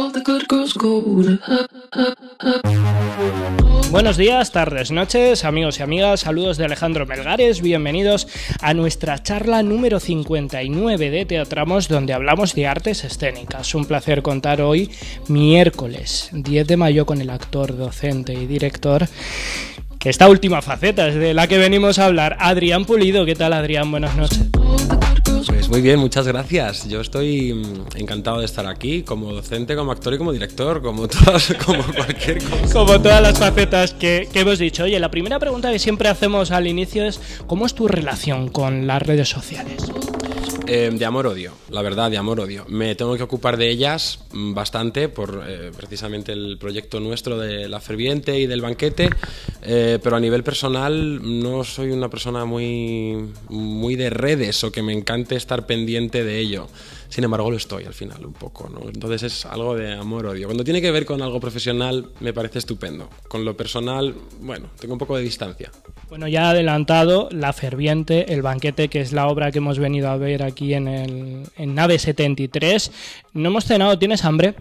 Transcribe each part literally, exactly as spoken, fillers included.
Buenos días, tardes, noches, amigos y amigas, saludos de Alejandro Melgares, bienvenidos a nuestra charla número cincuenta y nueve de Teatramos, donde hablamos de artes escénicas. Un placer contar hoy, miércoles diez de mayo, con el actor, docente y director, que esta última faceta es de la que venimos a hablar, Adrián Pulido. ¿Qué tal, Adrián? Buenas noches. Pues muy bien, muchas gracias. Yo estoy encantado de estar aquí, como docente, como actor y como director, como todas, como cualquier cosa. Como todas las facetas que, que hemos dicho. Oye, la primera pregunta que siempre hacemos al inicio es: ¿cómo es tu relación con las redes sociales? Eh, de amor-odio, la verdad, de amor-odio. Me tengo que ocupar de ellas bastante por eh, precisamente el proyecto nuestro de La Ferviente y del banquete, eh, pero a nivel personal no soy una persona muy, muy de redes o que me encante estar pendiente de ello. Sin embargo, lo estoy al final un poco, ¿no? Entonces es algo de amor-odio. Cuando tiene que ver con algo profesional me parece estupendo. Con lo personal, bueno, tengo un poco de distancia. Bueno, ya ha adelantado La Ferviente, el banquete, que es la obra que hemos venido a ver aquí en, el, en Nave setenta y tres. No hemos cenado, ¿tienes hambre?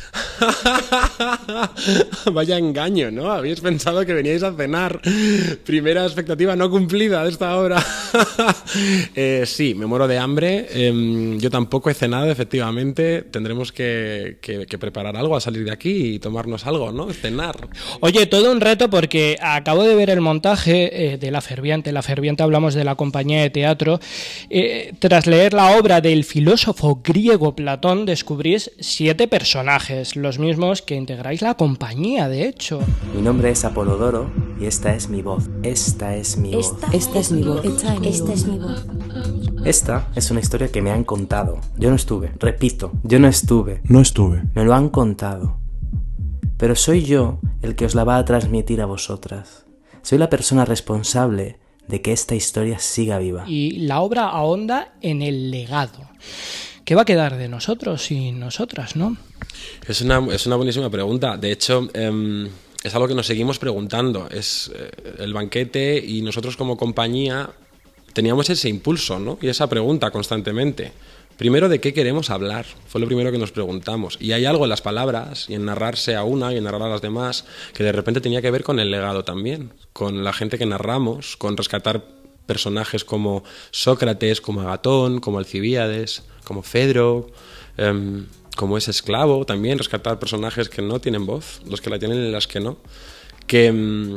Vaya engaño, ¿no? Habéis pensado que veníais a cenar. Primera expectativa no cumplida de esta obra. eh, sí, me muero de hambre. Eh, yo tampoco he cenado, efectivamente. Tendremos que, que, que preparar algo al salir de aquí y tomarnos algo, ¿no? Cenar. Oye, todo un reto, porque acabo de ver el montaje eh, de La Ferviente. La Ferviente, hablamos de la compañía de teatro. Eh, tras leer la obra del filósofo griego Platón, descubrís siete personajes, los mismos que integráis la compañía, de hecho. Mi nombre es Apolodoro y esta es mi voz. Esta es mi voz. Esta, esta es mi voz. Esta, esta es mi voz. Esta es una historia que me han contado. Yo no estuve. Repito, yo no estuve. No estuve. Me lo han contado. Pero soy yo el que os la va a transmitir a vosotras. Soy la persona responsable de que esta historia siga viva. Y la obra ahonda en el legado. ¿Qué va a quedar de nosotros y nosotras, no? Es una, es una buenísima pregunta. De hecho, eh, es algo que nos seguimos preguntando. Es eh, el banquete y nosotros como compañía teníamos ese impulso, ¿no? Y esa pregunta constantemente. Primero, ¿de qué queremos hablar? Fue lo primero que nos preguntamos. Y hay algo en las palabras y en narrarse a una y en narrar a las demás que de repente tenía que ver con el legado también, con la gente que narramos, con rescatar personajes como Sócrates, como Agatón, como Alcibíades, como Fedro, eh, como ese esclavo, también rescatar personajes que no tienen voz, los que la tienen y las que no, que,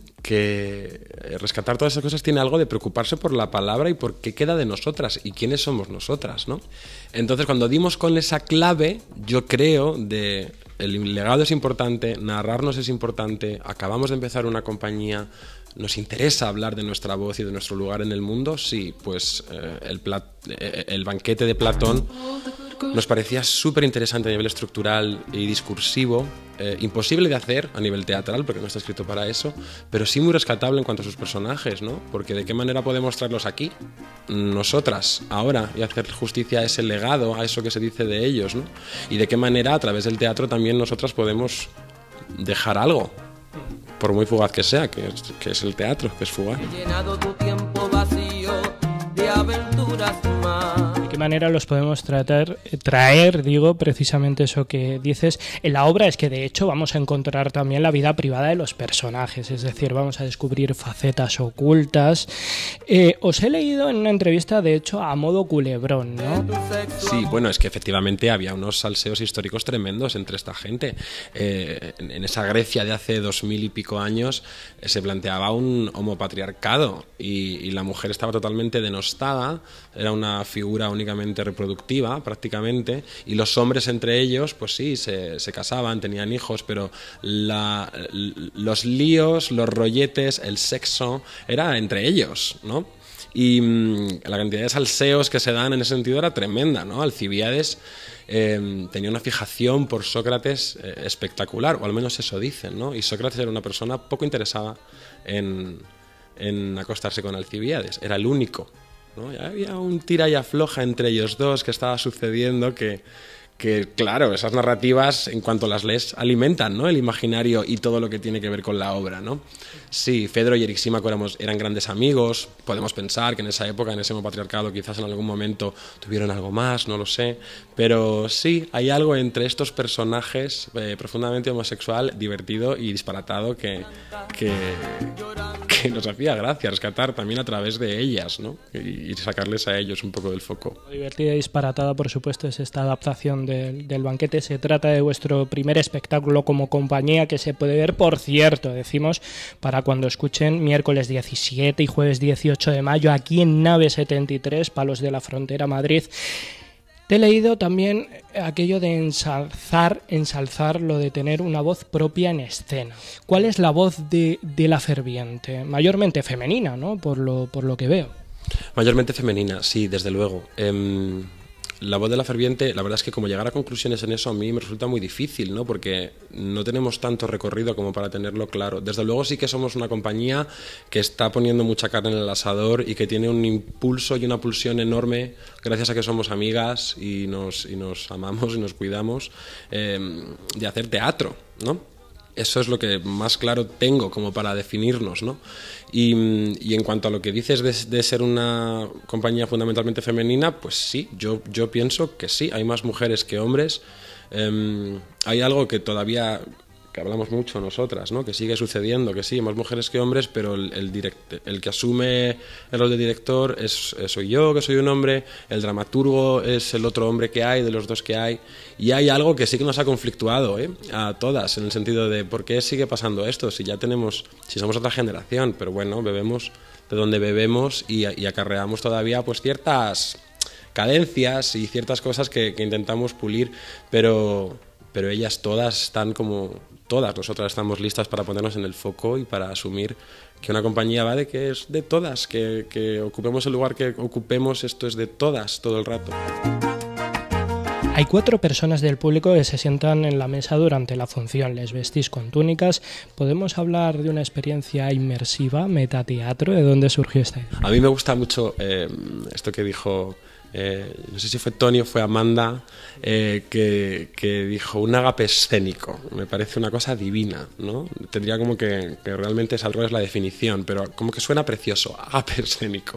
que rescatar todas esas cosas tiene algo de preocuparse por la palabra y por qué queda de nosotras y quiénes somos nosotras, ¿no? Entonces, cuando dimos con esa clave, yo creo, de el legado es importante, narrarnos es importante, acabamos de empezar una compañía, nos interesa hablar de nuestra voz y de nuestro lugar en el mundo, sí, pues eh, el, plat, eh, el banquete de Platón nos parecía súper interesante a nivel estructural y discursivo, eh, imposible de hacer a nivel teatral porque no está escrito para eso, pero sí muy rescatable en cuanto a sus personajes, ¿no? Porque ¿de qué manera podemos traerlos aquí, nosotras, ahora, y hacer justicia a ese legado, a eso que se dice de ellos, ¿no? Y de qué manera a través del teatro también nosotras podemos dejar algo, por muy fugaz que sea, que es, que es el teatro, que es fugaz. He llenado tu tiempo vacío de aventuras más. ¿De qué manera los podemos tratar, traer, digo, precisamente eso que dices en la obra? Es que de hecho vamos a encontrar también la vida privada de los personajes, es decir, vamos a descubrir facetas ocultas. Eh, os he leído en una entrevista, de hecho, a modo culebrón, ¿no? Sí, bueno, es que efectivamente había unos salseos históricos tremendos entre esta gente. Eh, en, en esa Grecia de hace dos mil y pico años eh, se planteaba un homopatriarcado y, y la mujer estaba totalmente denostada, era una figura únicamente reproductiva prácticamente, y los hombres entre ellos pues sí, se, se casaban, tenían hijos, pero la, los líos, los rolletes, el sexo era entre ellos, ¿no? Y mmm, la cantidad de salseos que se dan en ese sentido era tremenda, ¿no? Alcibíades eh, tenía una fijación por Sócrates eh, espectacular, o al menos eso dicen, ¿no? Y Sócrates era una persona poco interesada en, en acostarse con Alcibíades, era el único, ¿no? Y había un tira y afloja entre ellos dos que estaba sucediendo que, que, claro, esas narrativas, en cuanto las lees, alimentan, ¿no?, el imaginario y todo lo que tiene que ver con la obra, ¿no? Sí, Fedro y Erisímaco éramos, eran grandes amigos, podemos pensar que en esa época, en ese patriarcado, quizás en algún momento tuvieron algo más, no lo sé, pero sí, hay algo entre estos personajes eh, profundamente homosexual, divertido y disparatado que, que, que nos hacía gracia rescatar también a través de ellas, ¿no?, y, y sacarles a ellos un poco del foco. Divertida y disparatada, por supuesto, es esta adaptación del, del Banquete. Se trata de vuestro primer espectáculo como compañía, que se puede ver, por cierto, decimos, para cuando escuchen, miércoles diecisiete y jueves dieciocho de mayo, aquí en Nave setenta y tres, Palos de la Frontera, Madrid. Te he leído también aquello de ensalzar, ensalzar lo de tener una voz propia en escena. ¿Cuál es la voz de, de La Ferviente? Mayormente femenina, ¿no?, por lo, por lo que veo. Mayormente femenina, sí, desde luego. Eh, la voz de La Ferviente, la verdad es que como llegar a conclusiones en eso a mí me resulta muy difícil, ¿no?, porque no tenemos tanto recorrido como para tenerlo claro. Desde luego sí que somos una compañía que está poniendo mucha carne en el asador y que tiene un impulso y una pulsión enorme gracias a que somos amigas y nos, y nos amamos y nos cuidamos, eh, de hacer teatro, ¿no? Eso es lo que más claro tengo como para definirnos, ¿no? Y, y en cuanto a lo que dices de, de ser una compañía fundamentalmente femenina, pues sí, yo, yo pienso que sí, hay más mujeres que hombres. Eh, hay algo que todavía, que hablamos mucho nosotras, ¿no?, que sigue sucediendo, que sí, más mujeres que hombres, pero el, el, direct, el que asume el rol de director es, soy yo, que soy un hombre, el dramaturgo es el otro hombre que hay, de los dos que hay, y hay algo que sí que nos ha conflictuado, ¿eh?, a todas, en el sentido de ¿por qué sigue pasando esto? Si ya tenemos, si somos otra generación, pero bueno, bebemos de donde bebemos y, y acarreamos todavía pues ciertas cadencias y ciertas cosas que, que intentamos pulir, pero, pero ellas todas están como... Todas nosotras estamos listas para ponernos en el foco y para asumir que una compañía va de que es de todas, que, que ocupemos el lugar que ocupemos, esto es de todas todo el rato. Hay cuatro personas del público que se sientan en la mesa durante la función, les vestís con túnicas. ¿Podemos hablar de una experiencia inmersiva, metateatro? ¿De dónde surgió esta idea? A mí me gusta mucho eh, esto que dijo... Eh, no sé si fue Tony o fue Amanda, eh, que, que dijo un agape escénico. Me parece una cosa divina, ¿no? Tendría como que, que realmente es algo, es la definición, pero como que suena precioso, agape escénico.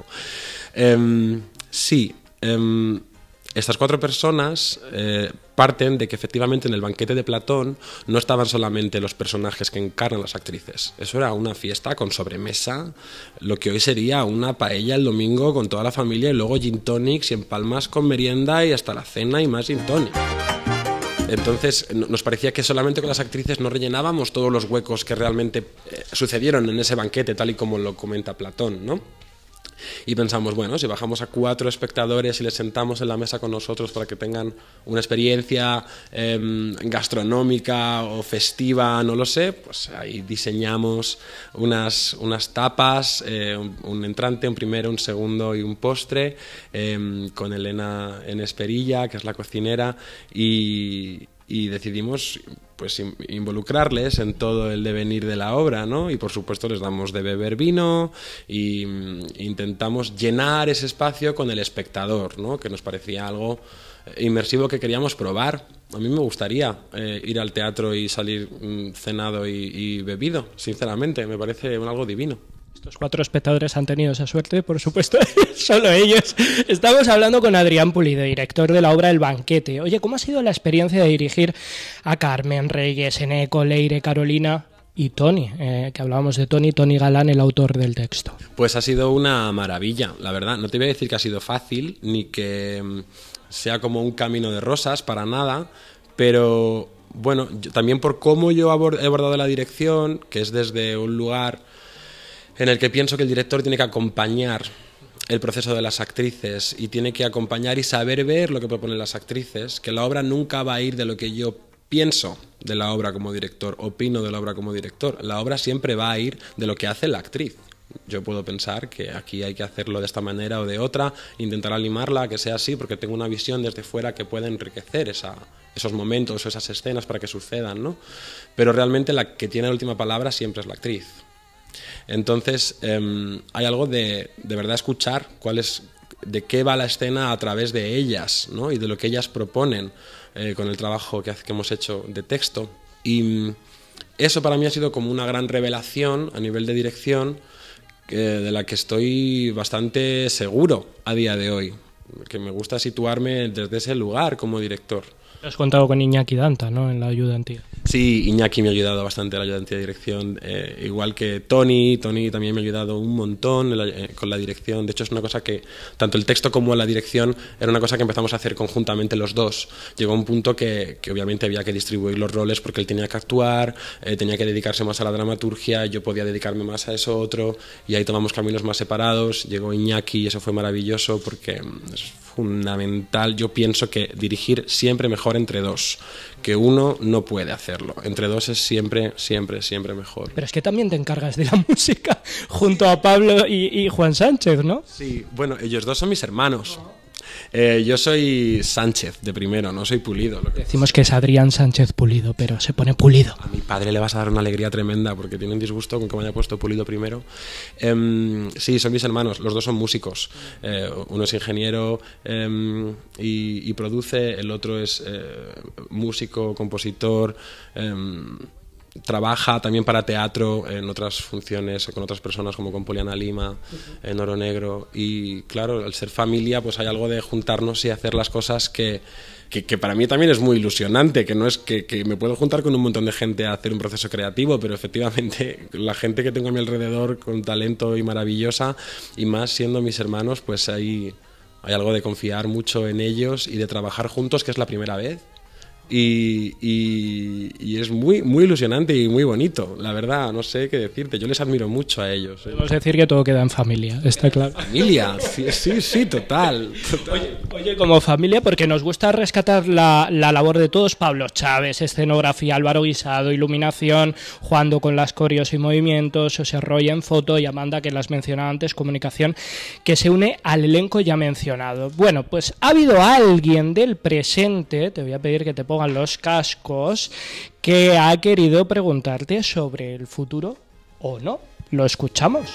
Eh, sí, eh, estas cuatro personas eh, parten de que efectivamente en el banquete de Platón no estaban solamente los personajes que encarnan las actrices. Eso era una fiesta con sobremesa, lo que hoy sería una paella el domingo con toda la familia y luego gin tonics y en Palmas con merienda y hasta la cena y más gin tonic. Entonces nos parecía que solamente con las actrices no rellenábamos todos los huecos que realmente eh, sucedieron en ese banquete, tal y como lo comenta Platón, ¿no? Y pensamos, bueno, si bajamos a cuatro espectadores y les sentamos en la mesa con nosotros para que tengan una experiencia eh, gastronómica o festiva, no lo sé, pues ahí diseñamos unas, unas tapas, eh, un, un entrante, un primero, un segundo y un postre, eh, con Elena en Esperilla, que es la cocinera, y... y decidimos pues involucrarles en todo el devenir de la obra, ¿no? Y por supuesto les damos de beber vino y intentamos llenar ese espacio con el espectador, ¿no?, que nos parecía algo inmersivo que queríamos probar. A mí me gustaría eh, ir al teatro y salir mm, cenado y, y bebido, sinceramente, me parece algo divino. Estos cuatro espectadores han tenido esa suerte, por supuesto, solo ellos. Estamos hablando con Adrián Pulido, director de la obra El Banquete. Oye, ¿cómo ha sido la experiencia de dirigir a Carmen, Reyes, Eneco, Leire, Carolina y Tony? Eh, que hablábamos de Tony, Tony Galán, el autor del texto. Pues ha sido una maravilla, la verdad. No te voy a decir que ha sido fácil, ni que sea como un camino de rosas, para nada, pero bueno, yo, también por cómo yo he abordado la dirección, que es desde un lugar en el que pienso que el director tiene que acompañar el proceso de las actrices y tiene que acompañar y saber ver lo que proponen las actrices, que la obra nunca va a ir de lo que yo pienso de la obra como director, opino de la obra como director. La obra siempre va a ir de lo que hace la actriz. Yo puedo pensar que aquí hay que hacerlo de esta manera o de otra, intentar animarla, que sea así, porque tengo una visión desde fuera que puede enriquecer esa, esos momentos o esas escenas para que sucedan, ¿no? Pero realmente la que tiene la última palabra siempre es la actriz. Entonces, eh, hay algo de, de verdad escuchar cuál es de qué va la escena a través de ellas, ¿no? Y de lo que ellas proponen eh, con el trabajo que, que hemos hecho de texto. Y eso para mí ha sido como una gran revelación a nivel de dirección, eh, de la que estoy bastante seguro a día de hoy, que me gusta situarme desde ese lugar como director. Has contado con Iñaki Danta, ¿no?, en la ayudantía. Sí, Iñaki me ha ayudado bastante en la ayudantía de dirección, eh, igual que Tony. Tony también me ha ayudado un montón en la, eh, con la dirección. De hecho, es una cosa que, tanto el texto como la dirección, era una cosa que empezamos a hacer conjuntamente los dos. Llegó un punto que, que obviamente había que distribuir los roles porque él tenía que actuar, eh, tenía que dedicarse más a la dramaturgia, yo podía dedicarme más a eso otro, y ahí tomamos caminos más separados. Llegó Iñaki y eso fue maravilloso porque es fundamental. Yo pienso que dirigir siempre mejor entre dos, que uno no puede hacerlo. Entre dos es siempre, siempre, siempre mejor. Pero es que también te encargas de la música junto a Pablo y, y Juan Sánchez, ¿no? Sí, bueno, ellos dos son mis hermanos. Eh, yo soy Sánchez de primero, no soy Pulido. Lo que Decimos que es Adrián Sánchez Pulido, pero se pone Pulido. A mi padre le vas a dar una alegría tremenda porque tiene un disgusto con que me haya puesto Pulido primero. Eh, sí, son mis hermanos, los dos son músicos. Eh, uno es ingeniero eh, y, y produce, el otro es eh, músico, compositor. Eh, Trabaja también para teatro en otras funciones con otras personas, como con Poliana Lima, en Oro Negro. Y claro, al ser familia, pues hay algo de juntarnos y hacer las cosas que, que, que para mí también es muy ilusionante, que no es que, que me puedo juntar con un montón de gente a hacer un proceso creativo, pero efectivamente la gente que tengo a mi alrededor con talento y maravillosa, y más siendo mis hermanos, pues hay, hay algo de confiar mucho en ellos y de trabajar juntos, que es la primera vez. Y, y, y es muy, muy ilusionante y muy bonito, la verdad, no sé qué decirte, yo les admiro mucho a ellos. ¿eh? Podemos decir que todo queda en familia, está claro. Familia, sí, sí, sí, total. total. Oye, oye, como familia, porque nos gusta rescatar la, la labor de todos, Pablo Chávez, escenografía, Álvaro Guisado, iluminación, Juando con las coreos y movimientos, José Roy en foto y Amanda, que las mencionaba antes, comunicación, que se une al elenco ya mencionado. Bueno, pues ha habido alguien del presente, te voy a pedir que te pongas los cascos, que ha querido preguntarte sobre el futuro o no. Lo escuchamos.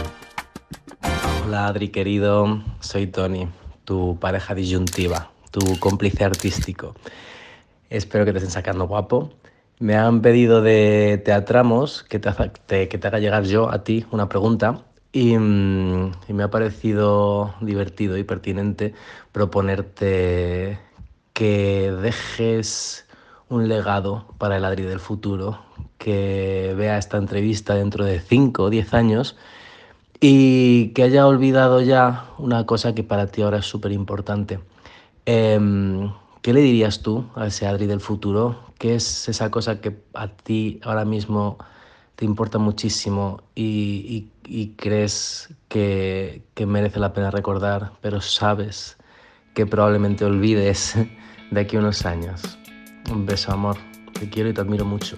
Hola Adri querido, soy Tony, tu pareja disyuntiva, tu cómplice artístico. Espero que te estén sacando guapo. Me han pedido de Teatramos que te, te, que te haga llegar yo a ti una pregunta y, y me ha parecido divertido y pertinente proponerte que dejes un legado para el Adri del futuro, que vea esta entrevista dentro de cinco o diez años y que haya olvidado ya una cosa que para ti ahora es súper importante. Eh, ¿Qué le dirías tú a ese Adri del futuro? ¿Qué es esa cosa que a ti ahora mismo te importa muchísimo y, y, y crees que, que merece la pena recordar, pero sabes que probablemente olvides de aquí a unos años? Un beso, amor. Te quiero y te admiro mucho.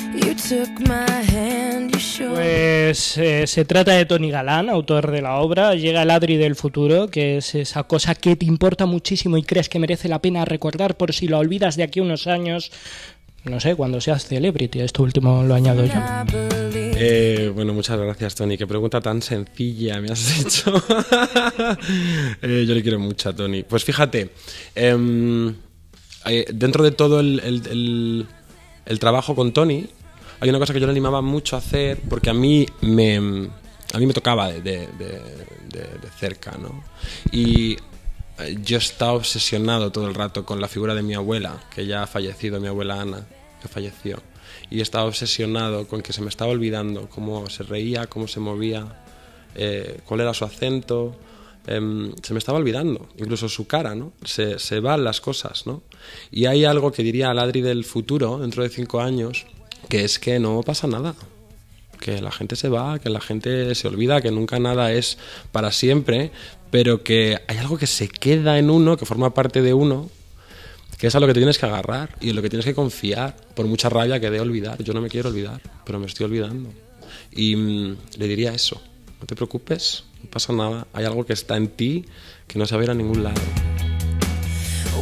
Pues eh, se trata de Tony Galán, autor de la obra. Llega el Adri del futuro, que es esa cosa que te importa muchísimo y crees que merece la pena recordar por si lo olvidas de aquí a unos años. No sé, cuando seas celebrity. Esto último lo añado yo. Eh, bueno, muchas gracias, Tony. Qué pregunta tan sencilla me has hecho. eh, yo le quiero mucho a Tony. Pues fíjate, eh, dentro de todo el, el, el, el trabajo con Tony, hay una cosa que yo le animaba mucho a hacer, porque a mí me, a mí me tocaba de, de, de, de, de cerca, ¿no? Y yo estaba obsesionado todo el rato con la figura de mi abuela, que ya ha fallecido, mi abuela Ana, que falleció. Y estaba obsesionado con que se me estaba olvidando cómo se reía, cómo se movía, eh, cuál era su acento. Eh, se me estaba olvidando, incluso su cara, ¿no? Se, se van las cosas, ¿no? Y hay algo que diría al Adri del futuro, dentro de cinco años, que es que no pasa nada. Que la gente se va, que la gente se olvida, que nunca nada es para siempre, pero que hay algo que se queda en uno, que forma parte de uno, que es a lo que te tienes que agarrar y en lo que tienes que confiar, por mucha rabia que dé olvidar. Yo no me quiero olvidar, pero me estoy olvidando. Y mmm, le diría eso, no te preocupes, no pasa nada, hay algo que está en ti que no se va a ir a ningún lado.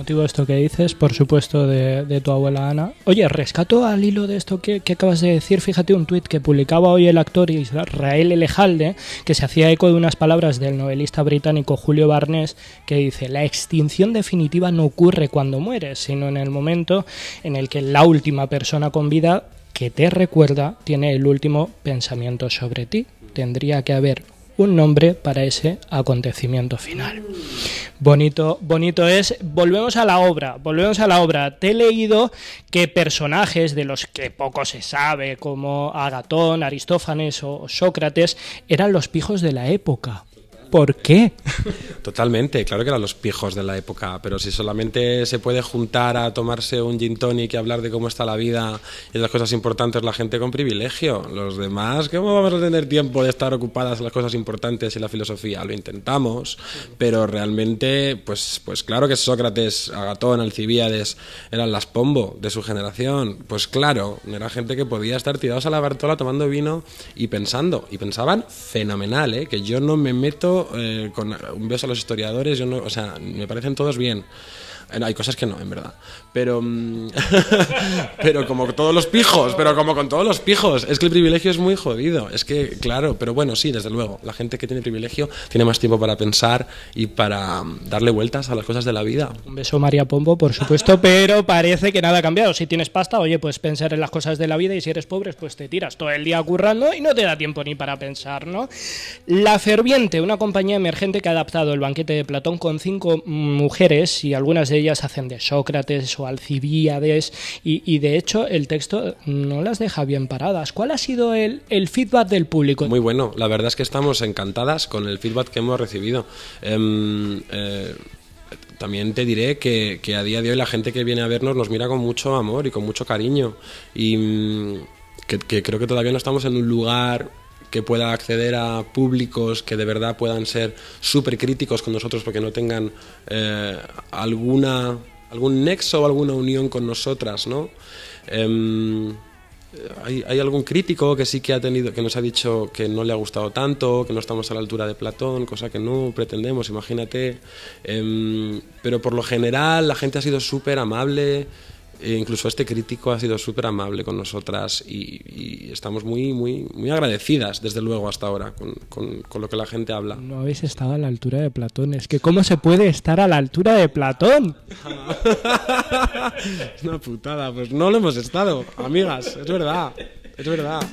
emotivo esto que dices, por supuesto, de, de tu abuela Ana. Oye, rescato al hilo de esto que, que acabas de decir, fíjate un tuit que publicaba hoy el actor Israel Elejalde, que se hacía eco de unas palabras del novelista británico Julio Barnes, que dice: la extinción definitiva no ocurre cuando mueres, sino en el momento en el que la última persona con vida que te recuerda tiene el último pensamiento sobre ti. Tendría que haber un nombre para ese acontecimiento final. Bonito, bonito es. Volvemos a la obra, volvemos a la obra. Te he leído que personajes de los que poco se sabe, como Agatón, Aristófanes o Sócrates, eran los pijos de la época. ¿Por qué? Totalmente, claro que eran los pijos de la época, pero si solamente se puede juntar a tomarse un gin tonic y hablar de cómo está la vida y de las cosas importantes la gente con privilegio, los demás, ¿cómo vamos a tener tiempo de estar ocupadas en las cosas importantes y la filosofía? Lo intentamos, pero realmente, pues, pues claro que Sócrates, Agatón, Alcibíades eran las pombo de su generación, pues claro, era gente que podía estar tirados a la Bartola tomando vino y pensando, y pensaban fenomenal, ¿eh? Que yo no me meto Eh, con un beso a los historiadores, yo no, o sea, me parecen todos bien. Hay cosas que no, en verdad. Pero, pero como todos los pijos, pero como con todos los pijos. Es que el privilegio es muy jodido. Es que, claro, pero bueno, sí, desde luego. La gente que tiene privilegio tiene más tiempo para pensar y para darle vueltas a las cosas de la vida. Un beso María Pombo, por supuesto, pero parece que nada ha cambiado. Si tienes pasta, oye, pues pensar en las cosas de la vida, y si eres pobre, pues te tiras todo el día currando y no te da tiempo ni para pensar, ¿no? La Ferviente, una compañía emergente que ha adaptado el banquete de Platón con cinco mujeres, y algunas de ellas hacen de Sócrates o Alcibíades, y, y de hecho el texto no las deja bien paradas. ¿Cuál ha sido el, el feedback del público? Muy bueno, la verdad es que estamos encantadas con el feedback que hemos recibido. Eh, eh, También te diré que, que a día de hoy la gente que viene a vernos nos mira con mucho amor y con mucho cariño, y que, que creo que todavía no estamos en un lugar que pueda acceder a públicos que de verdad puedan ser súper críticos con nosotros porque no tengan eh, alguna, algún nexo o alguna unión con nosotras, ¿no? Eh, hay, hay algún crítico que sí que ha tenido, que nos ha dicho que no le ha gustado tanto, que no estamos a la altura de Platón, cosa que no pretendemos, imagínate. Eh, pero por lo general la gente ha sido súper amable. E incluso este crítico ha sido súper amable con nosotras, y, y estamos muy, muy, muy agradecidas, desde luego, hasta ahora, con, con, con lo que la gente habla. No habéis estado a la altura de Platón. Es que ¿cómo se puede estar a la altura de Platón? Es una putada, pues no lo hemos estado, amigas, es verdad, es verdad.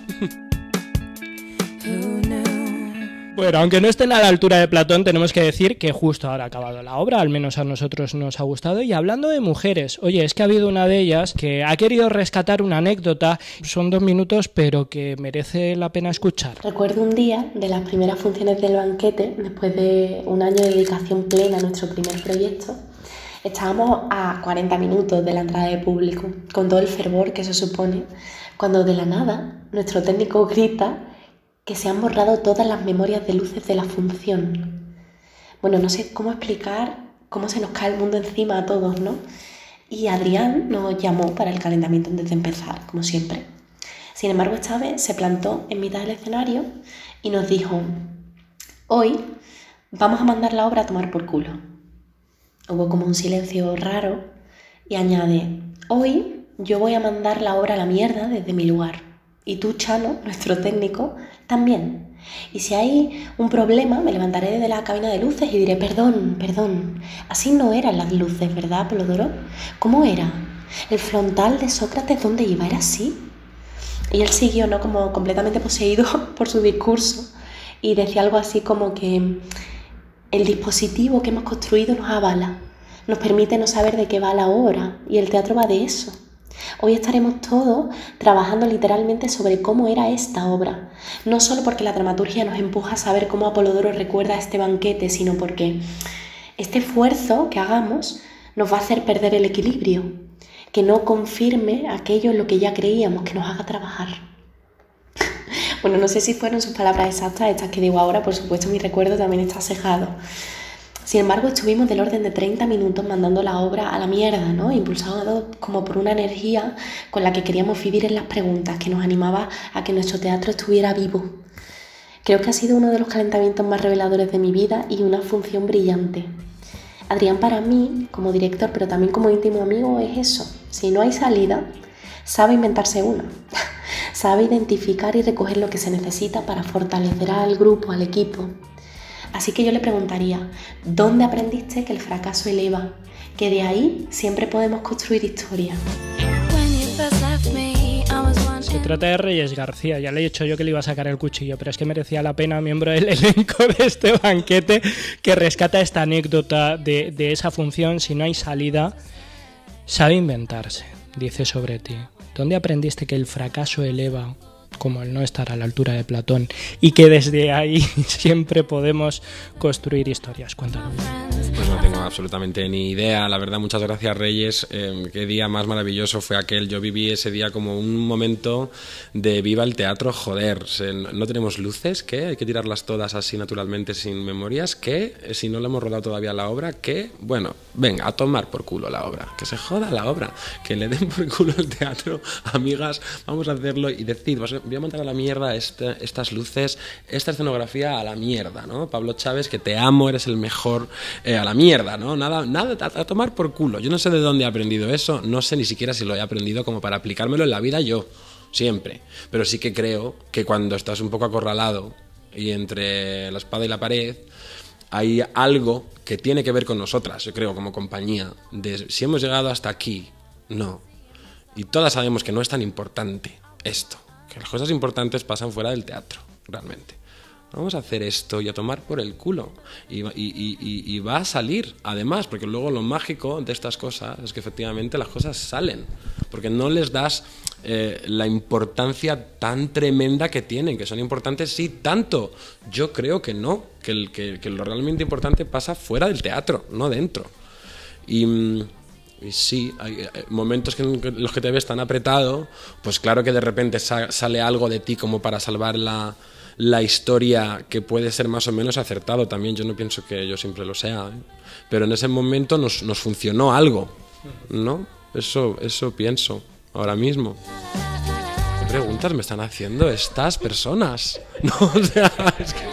Bueno, aunque no estén a la altura de Platón, tenemos que decir que justo ahora ha acabado la obra, al menos a nosotros nos ha gustado. Y hablando de mujeres, oye, es que ha habido una de ellas que ha querido rescatar una anécdota, son dos minutos, pero que merece la pena escuchar. Recuerdo un día de las primeras funciones del banquete, después de un año de dedicación plena a nuestro primer proyecto. Estábamos a cuarenta minutos de la entrada de público, con todo el fervor que eso supone, cuando de la nada nuestro técnico grita que se han borrado todas las memorias de luces de la función. Bueno, no sé cómo explicar cómo se nos cae el mundo encima a todos, ¿no? Y Adrián nos llamó para el calentamiento antes de empezar, como siempre. Sin embargo, esta vez se plantó en mitad del escenario y nos dijo: hoy vamos a mandar la obra a tomar por culo. Hubo como un silencio raro y añade: hoy yo voy a mandar la obra a la mierda desde mi lugar. Y tú, Chano, nuestro técnico, también. Y si hay un problema, me levantaré desde la cabina de luces y diré: perdón, perdón, así no eran las luces, ¿verdad, Polodoro? ¿Cómo era? ¿El frontal de Sócrates dónde iba? ¿Era así? Y él siguió, ¿no?, como completamente poseído por su discurso, y decía algo así como que el dispositivo que hemos construido nos avala, nos permite no saber de qué va la obra, y el teatro va de eso. Hoy estaremos todos trabajando literalmente sobre cómo era esta obra, no solo porque la dramaturgia nos empuja a saber cómo Apolodoro recuerda este banquete, sino porque este esfuerzo que hagamos nos va a hacer perder el equilibrio, que no confirme aquello en lo que ya creíamos, que nos haga trabajar. Bueno, no sé si fueron sus palabras exactas estas que digo ahora, por supuesto mi recuerdo también está cejado. Sin embargo, estuvimos del orden de treinta minutos mandando la obra a la mierda, ¿no? Impulsados como por una energía con la que queríamos vivir en las preguntas, que nos animaba a que nuestro teatro estuviera vivo. Creo que ha sido uno de los calentamientos más reveladores de mi vida y una función brillante. Adrián para mí, como director, pero también como íntimo amigo, es eso. Si no hay salida, sabe inventarse una. Sabe identificar y recoger lo que se necesita para fortalecer al grupo, al equipo. Así que yo le preguntaría, ¿dónde aprendiste que el fracaso eleva? Que de ahí siempre podemos construir historia. Se trata de Reyes García, ya le he dicho yo que le iba a sacar el cuchillo, pero es que merecía la pena, miembro del elenco de este banquete, que rescata esta anécdota de, de esa función. Si no hay salida, sabe inventarse, dice sobre ti. ¿Dónde aprendiste que el fracaso eleva, como el no estar a la altura de Platón, y que desde ahí siempre podemos construir historias? Cuéntanos. Pues no tengo absolutamente ni idea, la verdad. Muchas gracias, Reyes. Eh, qué día más maravilloso fue aquel. Yo viví ese día como un momento de viva el teatro, joder. No tenemos luces, ¿qué? Hay que tirarlas todas así naturalmente sin memorias, ¿qué? Si no le hemos rodado todavía la obra, ¿qué? Bueno, venga, a tomar por culo la obra, que se joda la obra, que le den por culo el teatro, amigas, vamos a hacerlo y decir, voy a montar a la mierda este, estas luces, esta escenografía a la mierda, ¿no? Pablo Chávez, que te amo, eres el mejor, eh, a la mierda, ¿no? Nada, nada, a, a tomar por culo. Yo no sé de dónde he aprendido eso, no sé ni siquiera si lo he aprendido como para aplicármelo en la vida yo, siempre. Pero sí que creo que cuando estás un poco acorralado y entre la espada y la pared, hay algo que tiene que ver con nosotras, yo creo, como compañía, de si hemos llegado hasta aquí, no. Y todas sabemos que no es tan importante esto, que las cosas importantes pasan fuera del teatro, realmente. Vamos a hacer esto y a tomar por el culo. Y, y, y, y va a salir, además, porque luego lo mágico de estas cosas es que efectivamente las cosas salen, porque no les das eh, la importancia tan tremenda que tienen, que son importantes, sí, tanto. Yo creo que no, que, el, que, que lo realmente importante pasa fuera del teatro, no dentro. Y... Y sí, hay momentos que en los que te ves tan apretado, pues claro que de repente sa- sale algo de ti como para salvar la, la historia, que puede ser más o menos acertado también. Yo no pienso que yo siempre lo sea, ¿eh? Pero en ese momento nos, nos funcionó algo, ¿no? Eso, eso pienso ahora mismo. ¿Qué preguntas me están haciendo estas personas? No, o sea, es que...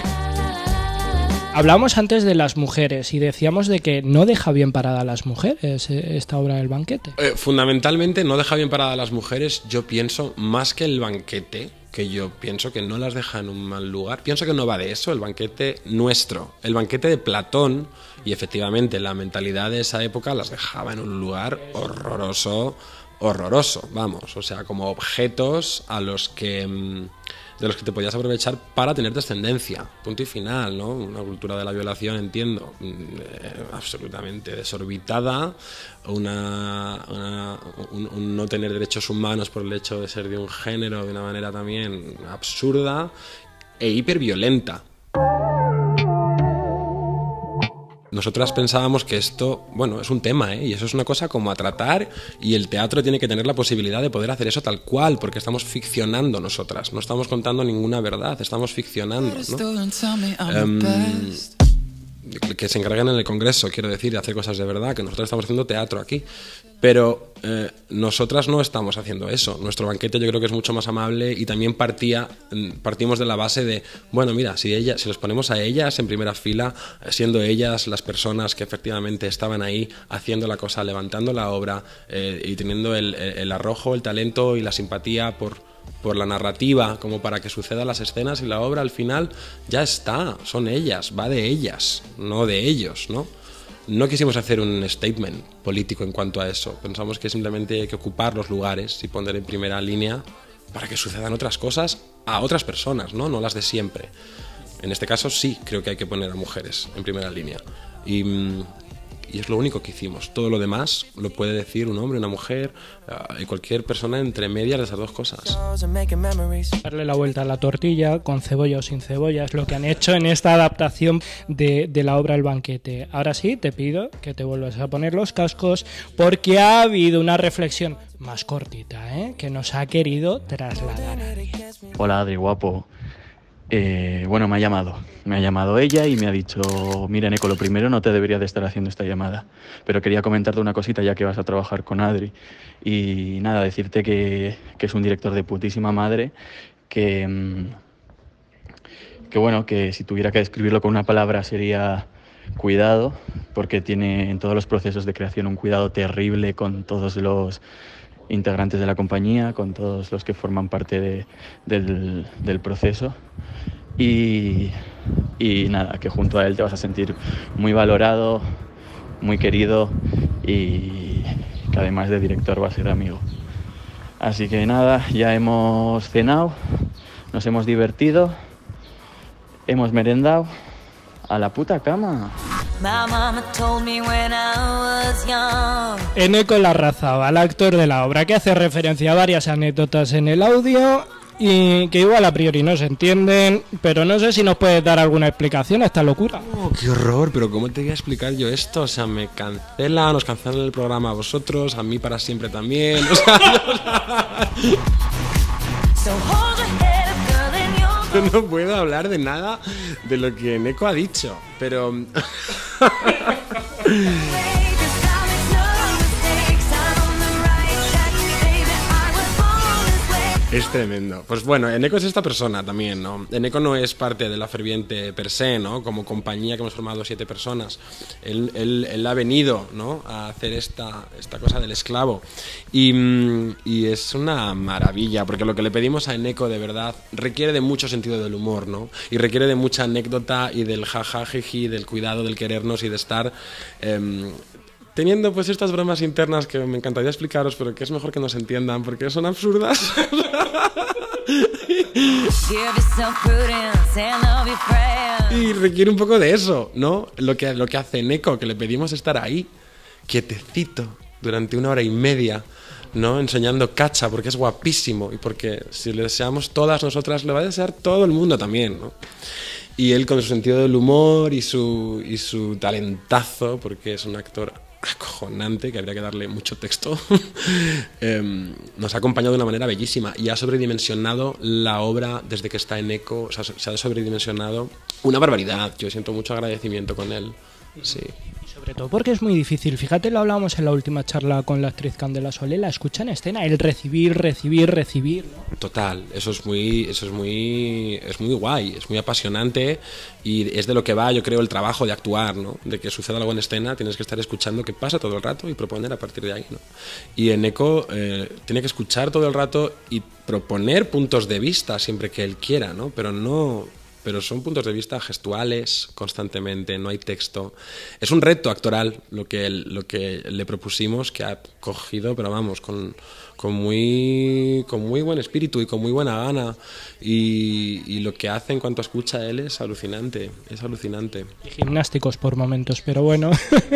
Hablamos antes de las mujeres y decíamos de que no deja bien parada a las mujeres esta obra del banquete. Eh, fundamentalmente no deja bien parada a las mujeres, yo pienso, más que el banquete, que yo pienso que no las deja en un mal lugar. Pienso que no va de eso, el banquete nuestro, el banquete de Platón, y efectivamente la mentalidad de esa época las dejaba en un lugar horroroso, horroroso, vamos, o sea, como objetos a los que... de los que te podías aprovechar para tener descendencia, punto y final, ¿no? Una cultura de la violación, entiendo, eh, absolutamente desorbitada, una, una, un, un no tener derechos humanos por el hecho de ser de un género de una manera también absurda e hiperviolenta. Nosotras pensábamos que esto, bueno, es un tema, ¿eh? Y eso es una cosa como a tratar, y el teatro tiene que tener la posibilidad de poder hacer eso tal cual, porque estamos ficcionando nosotras, no estamos contando ninguna verdad, estamos ficcionando, ¿no? Um, que se encarguen en el Congreso, quiero decir, de hacer cosas de verdad, que nosotros estamos haciendo teatro aquí, pero eh, nosotras no estamos haciendo eso. Nuestro banquete yo creo que es mucho más amable, y también partía, partimos de la base de, bueno, mira, si, ella, si los ponemos a ellas en primera fila, siendo ellas las personas que efectivamente estaban ahí haciendo la cosa, levantando la obra, eh, y teniendo el, el arrojo, el talento y la simpatía por... por la narrativa, como para que sucedan las escenas, y la obra al final ya está, son ellas, va de ellas, no de ellos, ¿no? No quisimos hacer un statement político en cuanto a eso, pensamos que simplemente hay que ocupar los lugares y poner en primera línea para que sucedan otras cosas a otras personas, ¿no? No las de siempre. En este caso sí creo que hay que poner a mujeres en primera línea, y... y es lo único que hicimos. Todo lo demás lo puede decir un hombre, una mujer, uh, y cualquier persona entre medias de esas dos cosas. Darle la vuelta a la tortilla, con cebolla o sin cebolla, es lo que han hecho en esta adaptación de, de la obra El Banquete. Ahora sí, te pido que te vuelvas a poner los cascos, porque ha habido una reflexión más cortita, ¿eh?, que nos ha querido trasladar. Hola, Adri, guapo. Eh, bueno, me ha llamado, me ha llamado ella y me ha dicho, mira, Neko, lo primero, no te debería de estar haciendo esta llamada, pero quería comentarte una cosita ya que vas a trabajar con Adri, y nada, decirte que, que es un director de putísima madre, que, que bueno, que si tuviera que describirlo con una palabra sería cuidado, porque tiene en todos los procesos de creación un cuidado terrible con todos los integrantes de la compañía, con todos los que forman parte de, del, del proceso. Y, y nada, que junto a él te vas a sentir muy valorado, muy querido y que además de director va a ser amigo. Así que nada, ya hemos cenado, nos hemos divertido, hemos merendado, a la puta cama. Eneko Larrazábal, actor de la obra, que hace referencia a varias anécdotas en el audio y que igual a priori no se entienden, pero no sé si nos puedes dar alguna explicación a esta locura. Oh, qué horror, pero ¿cómo te voy a explicar yo esto? O sea, me cancelan, nos cancelan el programa a vosotros, a mí para siempre también. O sea, no, no puedo hablar de nada de lo que Eneko ha dicho, pero... Es tremendo. Pues bueno, Eneko es esta persona también, ¿no? Eneko no es parte de La Ferviente per se, ¿no? Como compañía que hemos formado siete personas. Él, él, él ha venido, ¿no? A hacer esta, esta cosa del esclavo. Y, y es una maravilla, porque lo que le pedimos a Eneko de verdad requiere de mucho sentido del humor, ¿no? Y requiere de mucha anécdota y del jaja, jiji, del cuidado, del querernos y de estar... Eh, teniendo pues estas bromas internas que me encantaría explicaros, pero que es mejor que no se entiendan porque son absurdas. Y requiere un poco de eso, ¿no? Lo que, lo que hace Eneko, que le pedimos estar ahí, quietecito, durante una hora y media, ¿no? Enseñando cacha, porque es guapísimo y porque si le deseamos todas nosotras, le va a desear todo el mundo también, ¿no? Y él con su sentido del humor y su, y su talentazo, porque es un actor acojonante, que habría que darle mucho texto, eh, nos ha acompañado de una manera bellísima y ha sobredimensionado la obra desde que está Eneko. O sea, se ha sobredimensionado una barbaridad. Yo siento mucho agradecimiento con él. Sí. Sobre todo porque es muy difícil. Fíjate, lo hablábamos en la última charla con la actriz Candela Solé, la escucha en escena, el recibir, recibir, recibir, ¿no? Total, eso es muy, eso es muy, es muy guay, es muy apasionante y es de lo que va, yo creo, el trabajo de actuar, ¿no? De que suceda algo en escena, tienes que estar escuchando qué pasa todo el rato y proponer a partir de ahí, ¿no? Y Eneko eh, tiene que escuchar todo el rato y proponer puntos de vista siempre que él quiera, ¿no? Pero no... pero son puntos de vista gestuales constantemente, no hay texto. Es un reto actoral lo que, lo que le propusimos, que ha cogido, pero vamos, con, con, muy, con muy buen espíritu y con muy buena gana. Y, y lo que hace en cuanto a escucha él es alucinante, es alucinante. Y gimnásticos por momentos, pero bueno...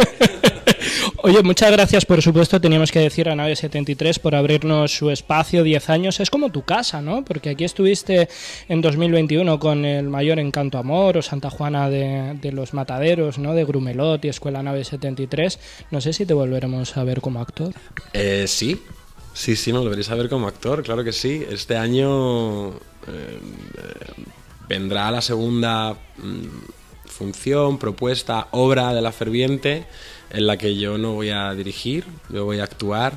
Oye, muchas gracias, por supuesto, teníamos que decir a Nave setenta y tres por abrirnos su espacio, diez años, es como tu casa, ¿no? Porque aquí estuviste en dos mil veintiuno con El Mayor Encanto Amor o Santa Juana de, de los Mataderos, ¿no? De Grumelot y Escuela Nave setenta y tres, no sé si te volveremos a ver como actor. Eh, sí, sí, sí, me volveréis a ver como actor, claro que sí. Este año eh, vendrá la segunda mm, función, propuesta, obra de La Ferviente, en la que yo no voy a dirigir, yo voy a actuar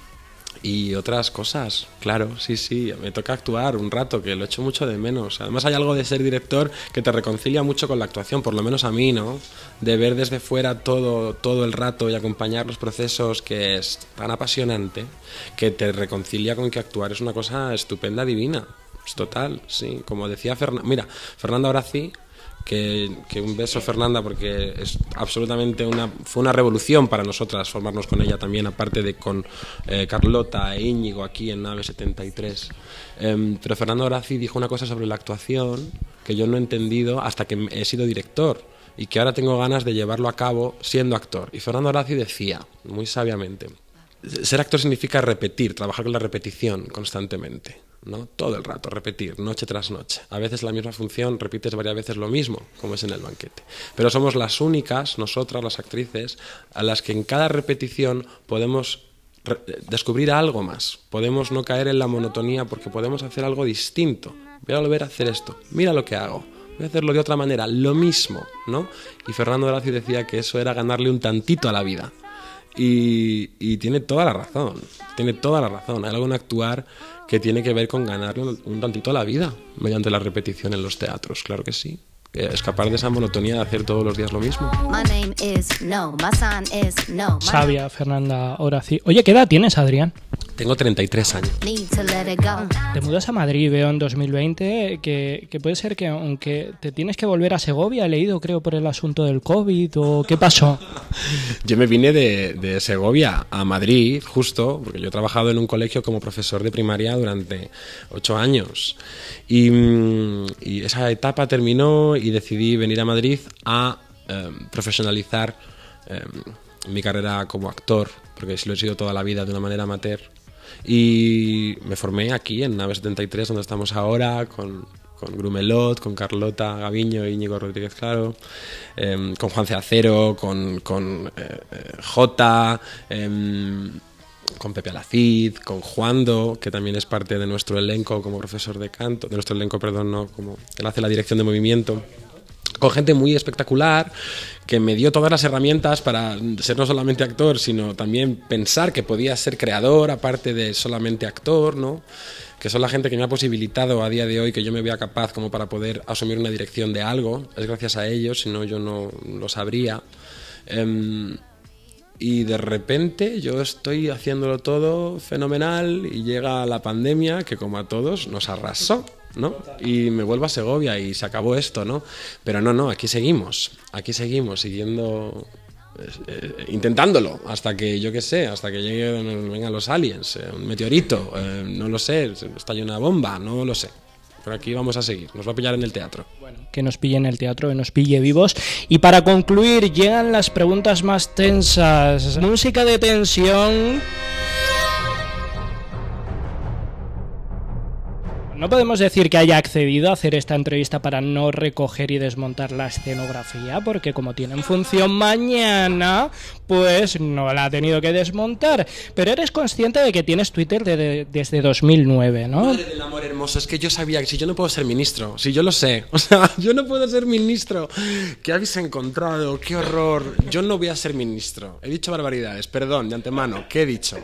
y otras cosas, claro, sí, sí, me toca actuar un rato, que lo echo mucho de menos. Además hay algo de ser director que te reconcilia mucho con la actuación, por lo menos a mí, ¿no? De ver desde fuera todo, todo el rato y acompañar los procesos, que es tan apasionante, que te reconcilia con que actuar es una cosa estupenda, divina, es total, sí. Como decía Fernanda, mira, Fernanda Horaci, Que, que un beso, Fernanda, porque es absolutamente una, fue una revolución para nosotras formarnos con ella también, aparte de con eh, Carlota e Íñigo aquí en Nave setenta y tres. Eh, pero Fernanda Horaci dijo una cosa sobre la actuación que yo no he entendido hasta que he sido director y que ahora tengo ganas de llevarlo a cabo siendo actor. Y Fernanda Horaci decía, muy sabiamente, ser actor significa repetir, trabajar con la repetición constantemente, ¿no? Todo el rato, repetir, noche tras noche. A veces la misma función, repites varias veces lo mismo, como es en El Banquete. Pero somos las únicas, nosotras, las actrices, a las que en cada repetición podemos descubrir algo más. Podemos no caer en la monotonía porque podemos hacer algo distinto. Voy a volver a hacer esto, mira lo que hago. Voy a hacerlo de otra manera, lo mismo, ¿no? Y Fernando Horaci decía que eso era ganarle un tantito a la vida. Y, y tiene toda la razón, tiene toda la razón. Hay algo en actuar que tiene que ver con ganarle un, un tantito a la vida mediante la repetición en los teatros, claro que sí. escapar de esa monotonía de hacer todos los días lo mismo. Sabia, Fernanda Horaci. Oye, ¿qué edad tienes, Adrián? Tengo treinta y tres años. Te mudas a Madrid, veo en dos mil veinte, que, que puede ser que aunque te tienes que volver a Segovia, he leído, creo, por el asunto del COVID, o ¿qué pasó? Yo me vine de, de Segovia a Madrid, justo, porque yo he trabajado en un colegio como profesor de primaria durante ocho años. Y, y esa etapa terminó y decidí venir a Madrid a eh, profesionalizar eh, mi carrera como actor, porque lo he sido toda la vida de una manera amateur. Y me formé aquí en Nave setenta y tres, donde estamos ahora, con, con Grumelot, con Carlota Gaviño y Íñigo Rodríguez Claro, eh, con Juan C. Acero, con, con eh, Jota, eh, con Pepe Alacid, con Juando, que también es parte de nuestro elenco como profesor de canto, de nuestro elenco, perdón, no, como él hace la dirección de movimiento. Con gente muy espectacular que me dio todas las herramientas para ser no solamente actor, sino también pensar que podía ser creador, aparte de solamente actor, ¿no? Que son la gente que me ha posibilitado a día de hoy que yo me vea capaz como para poder asumir una dirección de algo. Es gracias a ellos, si no yo no lo sabría. Um, y de repente yo estoy haciéndolo todo fenomenal y llega la pandemia que, como a todos, nos arrasó, ¿no? Y me vuelvo a Segovia y se acabó esto, ¿no? Pero no, no, aquí seguimos, aquí seguimos, siguiendo, eh, intentándolo, hasta que, yo qué sé, hasta que lleguen, vengan los aliens, eh, un meteorito, eh, no lo sé, estalle una bomba, no lo sé. Pero aquí vamos a seguir, nos va a pillar en el teatro. Bueno, que nos pille en el teatro, que nos pille vivos. Y para concluir, llegan las preguntas más tensas. Música de tensión. No podemos decir que haya accedido a hacer esta entrevista para no recoger y desmontar la escenografía, porque como tienen función mañana, pues no la ha tenido que desmontar. Pero eres consciente de que tienes Twitter de, de, desde dos mil nueve, ¿no? Madre del amor hermoso, es que yo sabía que si yo no puedo ser ministro, si yo lo sé, o sea, yo no puedo ser ministro. ¿Qué habéis encontrado? ¡Qué horror! Yo no voy a ser ministro. He dicho barbaridades, perdón, de antemano. ¿Qué he dicho?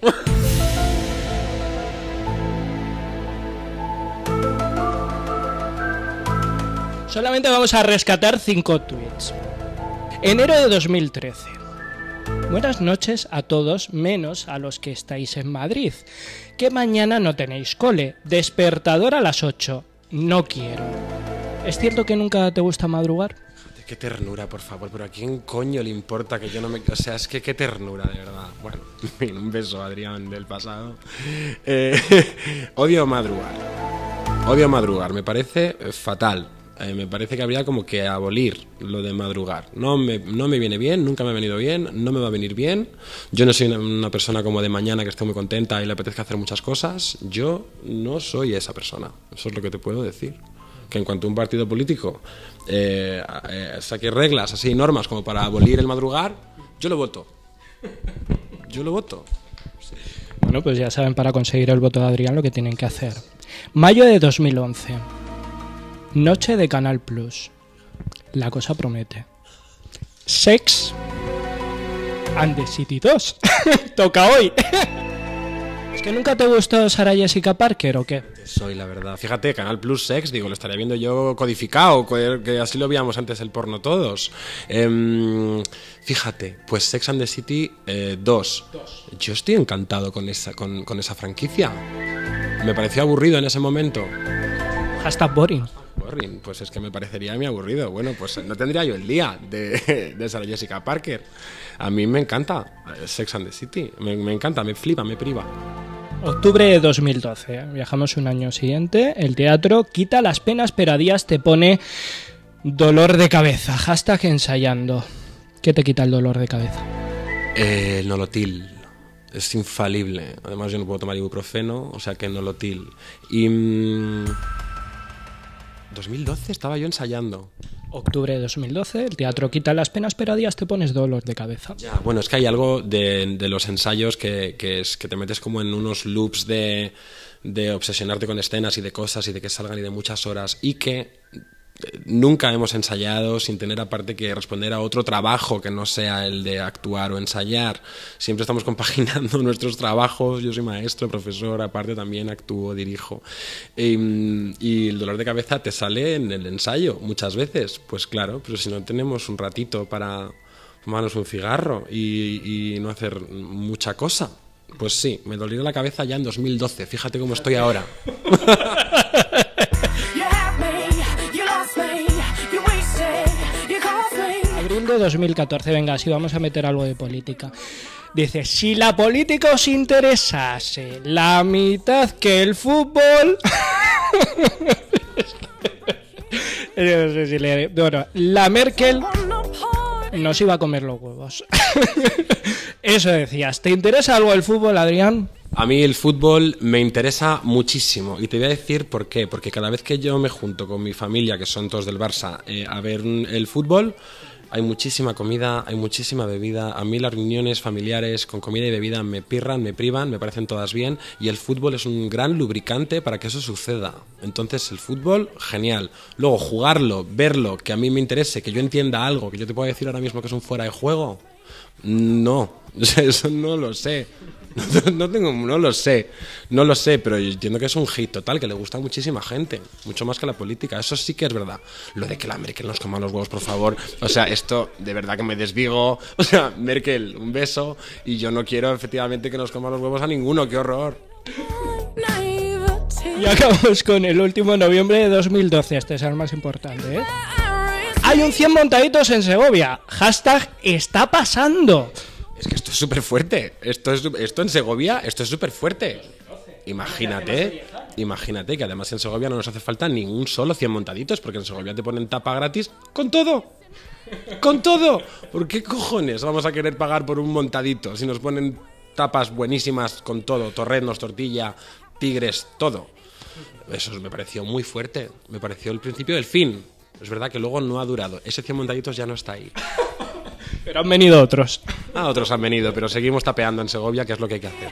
Solamente vamos a rescatar cinco tweets. Enero de dos mil trece. Buenas noches a todos, menos a los que estáis en Madrid. Que mañana no tenéis cole. Despertador a las ocho. No quiero. ¿Es cierto que nunca te gusta madrugar? Qué ternura, por favor, pero ¿a quién coño le importa que yo no me... O sea, es que qué ternura, de verdad. Bueno, un beso, Adrián, del pasado. Eh, odio madrugar. Odio madrugar, me parece fatal. Eh, me parece que habría como que abolir lo de madrugar. No me, no me viene bien, nunca me ha venido bien, no me va a venir bien. Yo no soy una, una persona como de mañana que esté muy contenta y le apetezca hacer muchas cosas. Yo no soy esa persona. Eso es lo que te puedo decir. Que en cuanto a un partido político eh, eh, saque reglas, así, normas como para abolir el madrugar, yo lo voto. Yo lo voto. Sí. Bueno, pues ya saben, para conseguir el voto de Adrián lo que tienen que hacer. Mayo de dos mil once. Noche de Canal Plus. La cosa promete. Sex and the City dos. Toca hoy. ¿Es que nunca te gustó Sarah Jessica Parker o qué? Soy, la verdad. Fíjate, Canal Plus Sex, digo, lo estaría viendo yo codificado, que así lo veíamos antes el porno todos. Eh, fíjate, pues Sex and the City eh, dos. Yo estoy encantado con esa, con, con esa franquicia. Me pareció aburrido en ese momento. Hashtag boring. Boring, pues es que me parecería muy aburrido. Bueno, pues no tendría yo el día de, de Sarah Jessica Parker. A mí me encanta Sex and the City. Me, me encanta, me flipa, me priva. Octubre de dos mil doce. Viajamos un año siguiente. El teatro quita las penas, pero a días te pone dolor de cabeza. Hashtag ensayando. ¿Qué te quita el dolor de cabeza? Eh, el nolotil. Es infalible. Además, yo no puedo tomar ibuprofeno, o sea que nolotil. Y... Mmm, dos mil doce estaba yo ensayando. Octubre de dos mil doce, el teatro quita las penas, pero a días te pones dolor de cabeza. Ya, bueno, es que hay algo de, de los ensayos que, que es que te metes como en unos loops de, de obsesionarte con escenas y de cosas y de que salgan y de muchas horas y que nunca hemos ensayado sin tener aparte que responder a otro trabajo que no sea el de actuar o ensayar. Siempre estamos compaginando nuestros trabajos. Yo soy maestro, profesor, aparte también actúo, dirijo. Y, y el dolor de cabeza te sale en el ensayo muchas veces. Pues claro, pero si no tenemos un ratito para fumarnos un cigarro y, y no hacer mucha cosa. Pues sí, me dolió la cabeza ya en dos mil doce. Fíjate cómo estoy ahora. Abril de dos mil catorce, venga, sí, vamos a meter algo de política. Dice, si la política os interesase la mitad que el fútbol... No sé si le... Bueno, la Merkel nos iba a comer los huevos. Eso decías. ¿Te interesa algo el fútbol, Adrián? A mí el fútbol me interesa muchísimo y te voy a decir por qué. Porque cada vez que yo me junto con mi familia, que son todos del Barça, eh, a ver el fútbol, hay muchísima comida, hay muchísima bebida. A mí las reuniones familiares con comida y bebida me pirran, me privan, me parecen todas bien. Y el fútbol es un gran lubricante para que eso suceda. Entonces el fútbol, genial. Luego jugarlo, verlo, que a mí me interese, que yo entienda algo, que yo te pueda decir ahora mismo que es un fuera de juego. No, eso no lo sé. No, no, tengo, no lo sé, no lo sé, pero yo entiendo que es un hit total, que le gusta a muchísima gente, mucho más que la política, eso sí que es verdad. Lo de que la Merkel nos coma los huevos, por favor, o sea, esto de verdad que me desdigo, o sea, Merkel, un beso, y yo no quiero efectivamente que nos coma los huevos a ninguno, qué horror. Y acabamos con el último noviembre de dos mil doce, este es el más importante, ¿eh? Hay un cien montaditos en Segovia, hashtag está pasando. Es que esto es súper fuerte. Esto, es, esto en Segovia, esto es súper fuerte. Imagínate, imagínate que además en Segovia no nos hace falta ningún solo cien montaditos, porque en Segovia te ponen tapa gratis con todo. Con todo. ¿Por qué cojones vamos a querer pagar por un montadito si nos ponen tapas buenísimas con todo? Torrenos, tortilla, tigres, todo. Eso me pareció muy fuerte. Me pareció el principio del fin. Es verdad que luego no ha durado. Ese cien montaditos ya no está ahí. Pero han venido otros. Ah, otros han venido, pero seguimos tapeando en Segovia, que es lo que hay que hacer.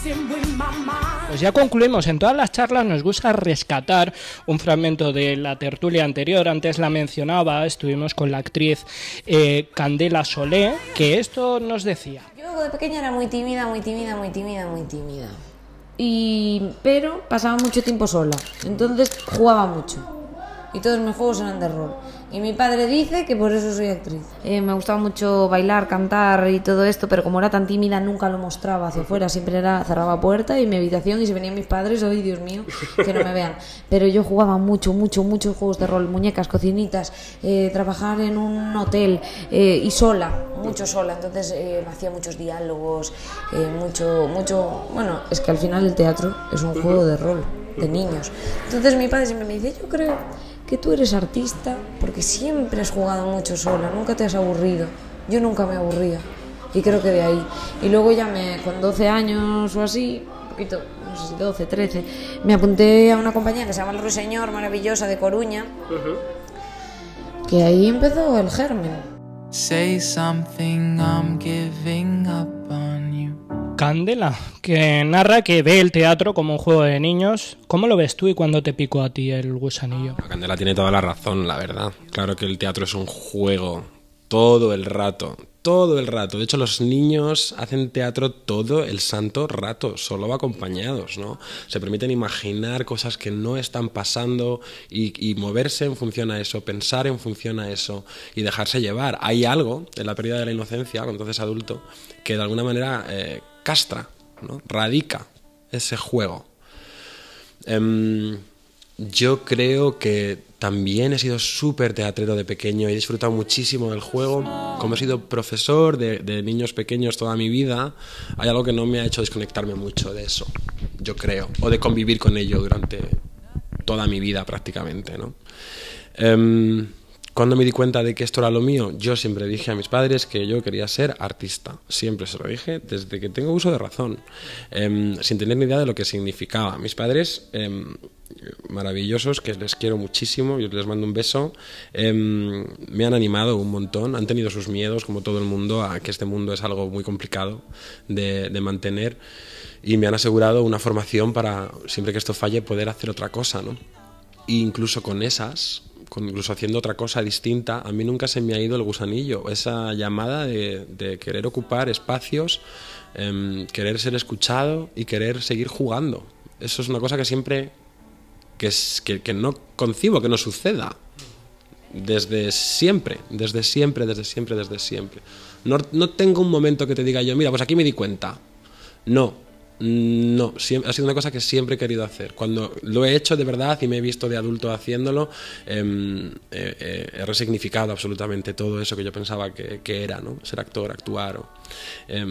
Pues ya concluimos. En todas las charlas nos gusta rescatar un fragmento de la tertulia anterior. Antes la mencionaba, estuvimos con la actriz eh, Candela Solé, que esto nos decía. Yo de pequeña era muy tímida, muy tímida, muy tímida, muy tímida. Y... pero pasaba mucho tiempo sola. Entonces jugaba mucho. Y todos mis juegos eran de rol. Y mi padre dice que por eso soy actriz. Eh, me gustaba mucho bailar, cantar y todo esto, pero como era tan tímida nunca lo mostraba hacia afuera. Siempre era cerraba puerta y mi habitación y si venían mis padres, ¡ay, Dios mío! Que no me vean. Pero yo jugaba mucho, mucho, muchos juegos de rol. Muñecas, cocinitas, eh, trabajar en un hotel eh, y sola, mucho sola. Entonces eh, hacía muchos diálogos, eh, mucho, mucho... Bueno, es que al final el teatro es un juego de rol, de niños. Entonces mi padre siempre me dice, yo creo... que tú eres artista porque siempre has jugado mucho sola, nunca te has aburrido. Yo nunca me aburría y creo que de ahí. Y luego ya me, con doce años o así, un poquito, no sé si doce, trece, me apunté a una compañía que se llama El Ruiseñor, maravillosa, de Coruña, uh-huh. Que ahí empezó el germen. Say something, I'm giving up on you. Candela, que narra que ve el teatro como un juego de niños. ¿Cómo lo ves tú y cuándo te picó a ti el gusanillo? Candela tiene toda la razón, la verdad. Claro que el teatro es un juego todo el rato, todo el rato. De hecho, los niños hacen teatro todo el santo rato, solo acompañados, ¿no? Se permiten imaginar cosas que no están pasando y, y moverse en función a eso, pensar en función a eso y dejarse llevar. Hay algo en la pérdida de la inocencia, cuando te haces adulto, que de alguna manera eh, castra, ¿no? Radica ese juego. Um, yo creo que también he sido súper teatrero de pequeño, he disfrutado muchísimo del juego. Como he sido profesor de, de niños pequeños toda mi vida, hay algo que no me ha hecho desconectarme mucho de eso, yo creo, o de convivir con ello durante toda mi vida prácticamente, ¿no? Um, Cuando me di cuenta de que esto era lo mío, yo siempre dije a mis padres que yo quería ser artista. Siempre se lo dije desde que tengo uso de razón, eh, sin tener ni idea de lo que significaba. Mis padres, eh, maravillosos, que les quiero muchísimo, yo les mando un beso, eh, me han animado un montón, han tenido sus miedos, como todo el mundo, a que este mundo es algo muy complicado de, de mantener, y me han asegurado una formación para, siempre que esto falle, poder hacer otra cosa, ¿no? E incluso con esas... con, incluso haciendo otra cosa distinta, a mí nunca se me ha ido el gusanillo, esa llamada de, de querer ocupar espacios, eh, querer ser escuchado y querer seguir jugando. Eso es una cosa que siempre, que, es, que, que no concibo que no suceda. Desde siempre, desde siempre, desde siempre, desde siempre. No, no tengo un momento que te diga yo, mira, pues aquí me di cuenta. No, no, siempre, ha sido una cosa que siempre he querido hacer. Cuando lo he hecho de verdad y me he visto de adulto haciéndolo, eh, eh, he resignificado absolutamente todo eso que yo pensaba que, que era, ¿no? Ser actor, actuar. O, eh,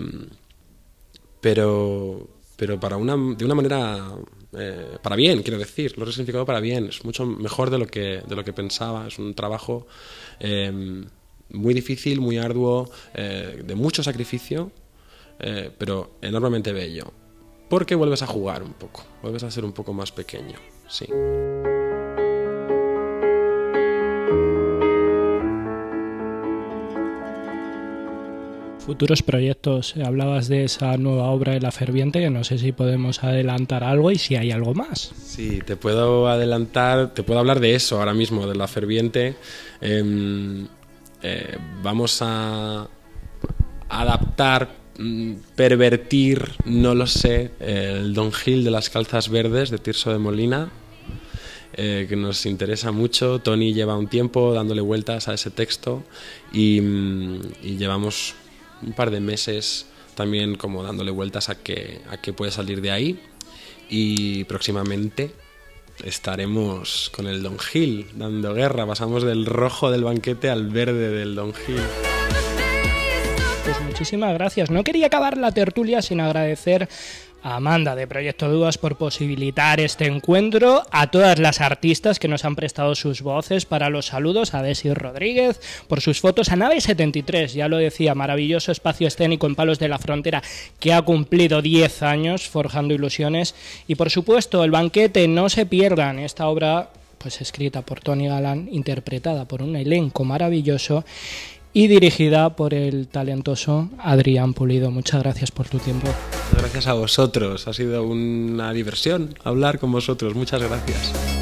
pero, pero para una, de una manera... Eh, para bien, quiero decir, lo he resignificado para bien, es mucho mejor de lo que, de lo que pensaba, es un trabajo eh, muy difícil, muy arduo, eh, de mucho sacrificio, eh, pero enormemente bello, porque vuelves a jugar un poco, vuelves a ser un poco más pequeño, sí. Futuros proyectos, hablabas de esa nueva obra de La Ferviente, que no sé si podemos adelantar algo y si hay algo más. Sí, te puedo adelantar, te puedo hablar de eso ahora mismo, de La Ferviente. Eh, eh, vamos a adaptar, pervertir, no lo sé, el Don Gil de las calzas verdes de Tirso de Molina, eh, que nos interesa mucho. Tony lleva un tiempo dándole vueltas a ese texto y, y llevamos un par de meses también como dándole vueltas a qué a qué puede salir de ahí, y próximamente estaremos con el Don Gil dando guerra. Pasamos del rojo del banquete al verde del Don Gil. Pues muchísimas gracias. No quería acabar la tertulia sin agradecer a Amanda de Proyecto Dudas por posibilitar este encuentro, a todas las artistas que nos han prestado sus voces para los saludos, a Desi Rodríguez por sus fotos, a Nave setenta y tres, ya lo decía, maravilloso espacio escénico en Palos de la Frontera que ha cumplido diez años forjando ilusiones, y por supuesto El Banquete, no se pierdan esta obra pues escrita por Tony Galán, interpretada por un elenco maravilloso y dirigida por el talentoso Adrián Pulido. Muchas gracias por tu tiempo. Gracias a vosotros, ha sido una diversión hablar con vosotros. Muchas gracias.